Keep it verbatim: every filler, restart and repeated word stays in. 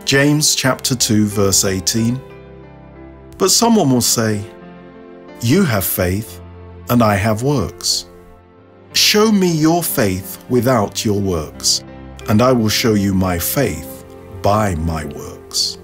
James chapter two verse eighteen. But someone will say, "You have faith, and I have works. Show me your faith without your works, and I will show you my faith by my works."